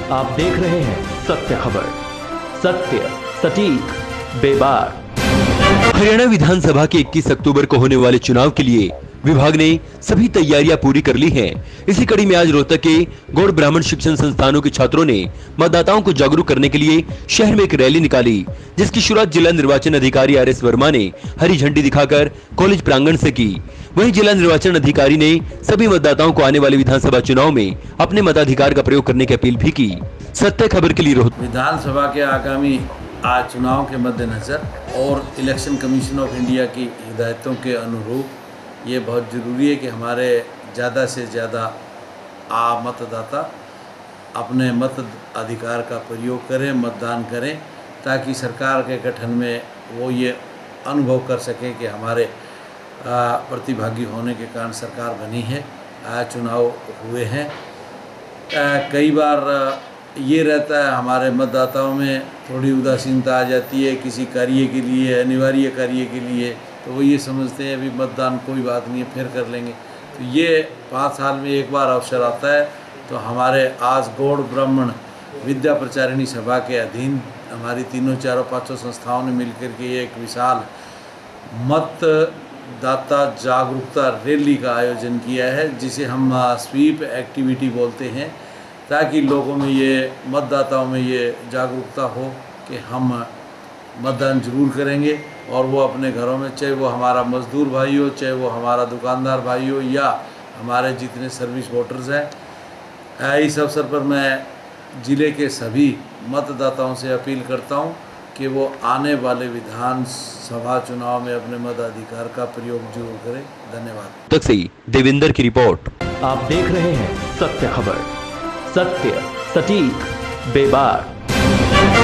आप देख रहे हैं सत्य खबर, सत्य सटीक बेबाक। हरियाणा विधानसभा के 21 अक्टूबर को होने वाले चुनाव के लिए विभाग ने सभी तैयारियां पूरी कर ली हैं। इसी कड़ी में आज रोहतक के गौड़ ब्राह्मण शिक्षण संस्थानों के छात्रों ने मतदाताओं को जागरूक करने के लिए शहर में एक रैली निकाली, जिसकी शुरुआत जिला निर्वाचन अधिकारी आर.एस. वर्मा ने हरी झंडी दिखाकर कॉलेज प्रांगण से की। वहीं जिला निर्वाचन अधिकारी ने सभी मतदाताओं को आने वाले विधानसभा चुनाव में अपने मताधिकार का प्रयोग करने की अपील भी की। सत्य खबर के लिए रोहतक। विधानसभा के आगामी आज चुनाव के मद्देनजर और इलेक्शन कमीशन ऑफ इंडिया की हिदायतों के अनुरूप ये बहुत ज़रूरी है कि हमारे ज़्यादा से ज़्यादा मतदाता अपने मत अधिकार का प्रयोग करें, मतदान करें, ताकि सरकार के गठन में वो ये अनुभव कर सकें कि हमारे प्रतिभागी होने के कारण सरकार बनी है। चुनाव हुए हैं, कई बार ये रहता है हमारे मतदाताओं में थोड़ी उदासीनता आ जाती है किसी कार्य के लिए, अनिवार्य कार्य के लिए, तो वो ये समझते हैं अभी मतदान कोई बात नहीं है, फिर कर लेंगे। तो ये 5 साल में एक बार अवसर आता है। तो हमारे आज गौड़ ब्राह्मण विद्या प्रचारिणी सभा के अधीन हमारी तीनों चारों पांचों संस्थाओं ने मिलकर के एक विशाल मतदाता जागरूकता रैली का आयोजन किया है, जिसे हम स्वीप एक्टिविटी बोलते हैं, ताकि लोगों में ये मतदाताओं में ये जागरूकता हो कि हम मतदान जरूर करेंगे और वो अपने घरों में, चाहे वो हमारा मजदूर भाई हो, चाहे वो हमारा दुकानदार भाई हो, या हमारे जितने सर्विस वोटर्स हैं। इस अवसर पर मैं ज़िले के सभी मतदाताओं से अपील करता हूं कि वो आने वाले विधानसभा चुनाव में अपने मताधिकार का प्रयोग जरूर करें। धन्यवाद। तक से देवेंद्र की रिपोर्ट। आप देख रहे हैं सत्य खबर, सत्य सटीक बेबाक।